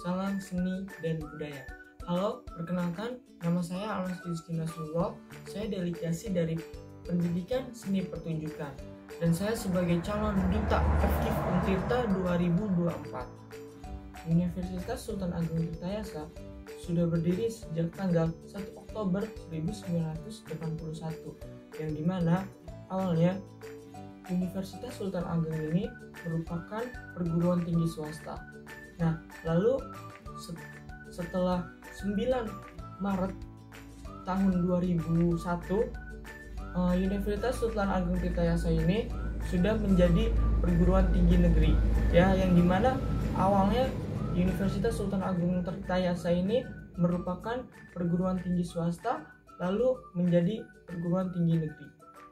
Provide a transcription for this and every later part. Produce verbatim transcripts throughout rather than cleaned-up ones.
Salam Seni dan Budaya. Halo, perkenalkan, nama saya Almas Rizky Nasrullah. Saya delegasi dari Pendidikan Seni Pertunjukan, dan saya sebagai calon duta F K I F Untirta dua ribu dua puluh empat. Universitas Sultan Agung Tirtayasa sudah berdiri sejak tanggal satu Oktober seribu sembilan ratus delapan puluh satu, yang dimana awalnya Universitas Sultan Agung ini merupakan perguruan tinggi swasta. Nah, lalu setelah sembilan Maret tahun dua ribu satu, Universitas Sultan Agung Tirtayasa ini sudah menjadi perguruan tinggi negeri, ya, yang dimana awalnya Universitas Sultan Agung Tirtayasa ini merupakan perguruan tinggi swasta lalu menjadi perguruan tinggi negeri.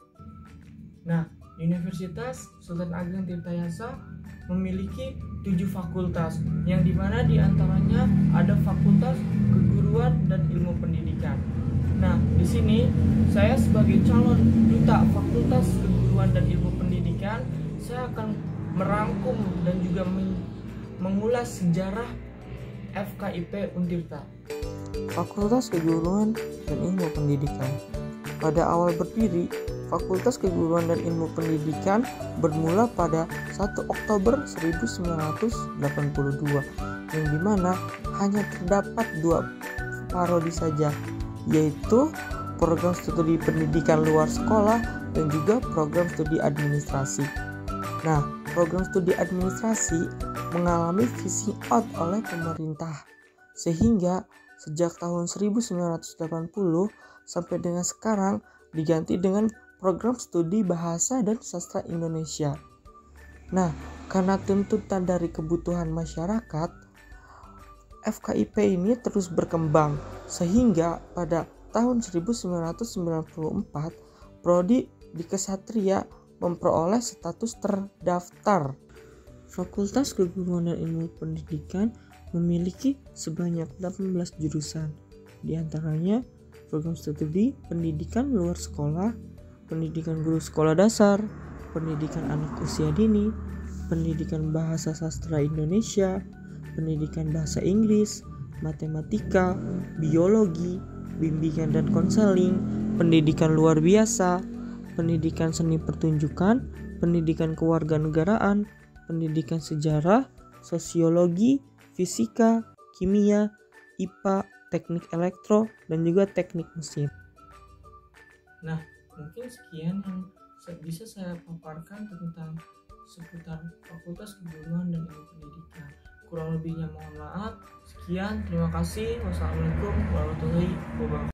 Nah, Universitas Sultan Agung Tirtayasa memiliki tujuh fakultas, yang dimana diantaranya ada Fakultas Keguruan dan Ilmu Pendidikan. Nah, di sini saya sebagai calon duta Fakultas Keguruan dan Ilmu Pendidikan, saya akan merangkum dan juga mengulas sejarah F K I P Untirta. Fakultas Keguruan dan Ilmu Pendidikan. Pada awal berdiri, Fakultas Keguruan dan Ilmu Pendidikan bermula pada satu Oktober seribu sembilan ratus delapan puluh dua, yang dimana hanya terdapat dua prodi saja, yaitu program studi pendidikan luar sekolah dan juga program studi administrasi. Nah, program studi administrasi mengalami phasing out oleh pemerintah, sehingga sejak tahun seribu sembilan ratus delapan puluh sampai dengan sekarang diganti dengan program studi Bahasa dan Sastra Indonesia. Nah, karena tuntutan dari kebutuhan masyarakat, F K I P ini terus berkembang, sehingga pada tahun seribu sembilan ratus sembilan puluh empat prodi di Kesatria memperoleh status terdaftar. Fakultas Keguruan dan Ilmu Pendidikan memiliki sebanyak delapan belas jurusan, di antaranya program studi pendidikan luar sekolah, pendidikan guru sekolah dasar, pendidikan anak usia dini, pendidikan bahasa sastra Indonesia, pendidikan bahasa Inggris, matematika, biologi, bimbingan dan konseling, pendidikan luar biasa, pendidikan seni pertunjukan, pendidikan kewarganegaraan, pendidikan sejarah, sosiologi, fisika, kimia, I P A, teknik elektro, dan juga teknik mesin. Nah, mungkin sekian yang bisa saya paparkan tentang seputar Fakultas Keguruan dan Ilmu Pendidikan. Kurang lebihnya mohon maaf. Sekian, terima kasih. Wassalamualaikum warahmatullahi wabarakatuh.